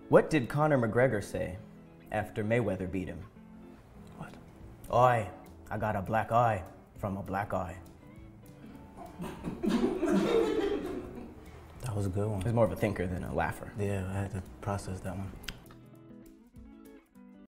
What did Conor McGregor say after Mayweather beat him? What? Oi, I got a black eye from a black eye. That was a good one. He was more of a thinker than a laugher. Yeah, I had to process that one.